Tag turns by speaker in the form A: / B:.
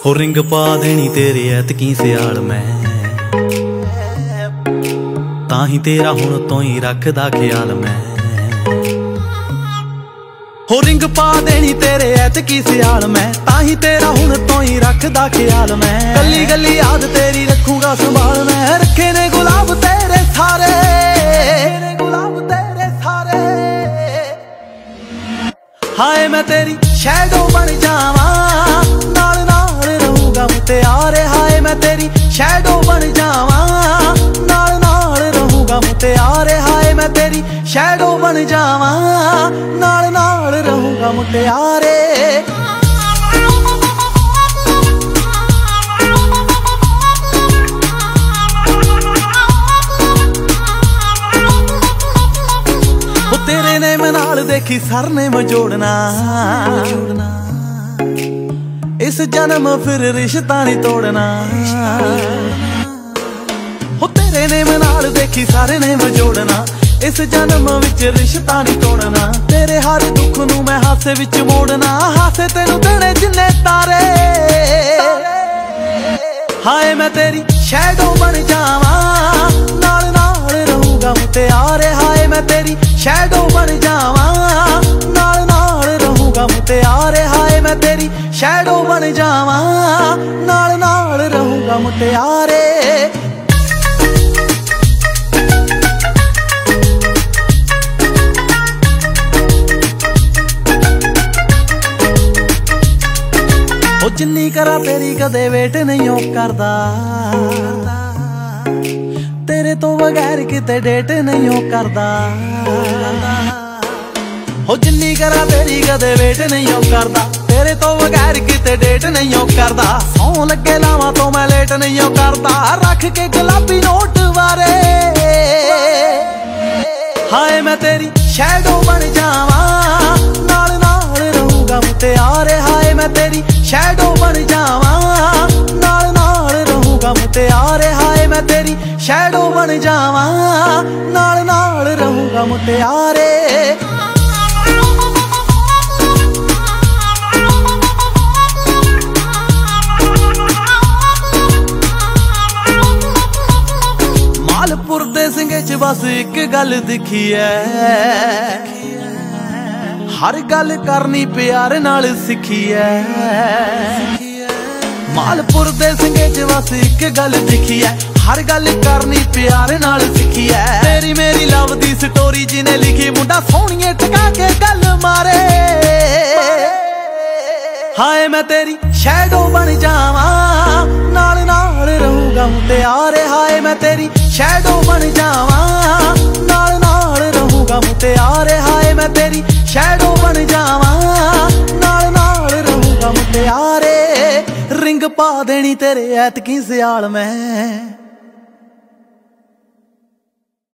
A: हो रिंग पा देनी तेरे ऐतकी सियाल मैं, ताही तेरा हुण तो ही रखदा ख्याल मैं। हो रिंग पा देनी तेरे ऐतकी सियाल मैं, ताही तेरा हुण तो ही रखदा ख्याल मैं। गली गली याद तेरी रखूंगा संभाल मैं, रखे ने गुलाब तेरे सारे, गुलाब तेरे सारे। हाय मैं तेरी शैडो बन जावा, नाल नाल रहूंगा मुत्यारे। हाय मैं तेरी शैडो बन जावा, नाल नाल रहूंगा मुत्यारे। हाय मैं तेरी शैडो बन जावा, नाल नाल रहूंगा मुत्यारे। तेरे ने मैं नाल देखी सर ने मैं जोड़ना, इस जन्म फिर रिश्ता नहीं तोड़ना। हो तेरे ने मैं नाल देखी सारे ने मैं जोड़ना, इस जन्म विच रिश्ता नहीं तोड़ना। तेरे हर दुख नू मैं हासे विच मोड़ना, हासे तेनू देने जिन्ने तारे। हाय मैं तेरी शैडो बन जावा, नाल नाल रहूंगा मुत्यारे। हाय मैं तेरी शैडो बन जावा, नाल नाल रहूंगा मुत्यारे। हाय मैं तेरी शैडो बन जावा, नाल नाल रहूंगा मुत्यारे। ओ जिन्नी करा तेरी कदे वेट नहीं ओ करदा, तेरे तो बगैर किते डेट नहीं ओ करदा। हो जिन्नी करा तेरी कदे वेट नहीं ओ करदा, तेरे तो बगैर किते डेट नहीं ओ करदा। सौ लगे लावां तो मैं लेट नहीं ओ करदा, रख के गुलाबी नोट वारे। हाय मैं तेरी शैडो बन जावा, नाल नाल रहूंगा मुत्यारे। हाय मैं तेरी शैडो बन जावा, नाल नाल रहूंगा मुत्यारे। हाय मैं तेरी शैडो बन जावा, नाल नाल रहूंगा मुत्यारे। मालपुर दे सिंगे च बस एक गल दिखी है, हर गल करनी प्यार नाल सिखी है। मालपुर दे सिंगे च बस एक गल दिखी है, हर गल करनी प्यार नाल सिखी है। तेरी मेरी लव दी स्टोरी जिने लिखी, मुंडा सोहणिए टका के गल मारे। हाय मैं तेरी शैडो बन जावा, नाल नाल रहूंगा मुत्यारे। हाय मैं तेरी शैडो बन जावा, नाल नाल रहूंगा मुत्यारे। हाय मैं तेरी शैडो बन जावा, नाल नाल रहूंगा मुत्यारे। रिंग पा देनी तेरे ऐतकी सियाल मैं।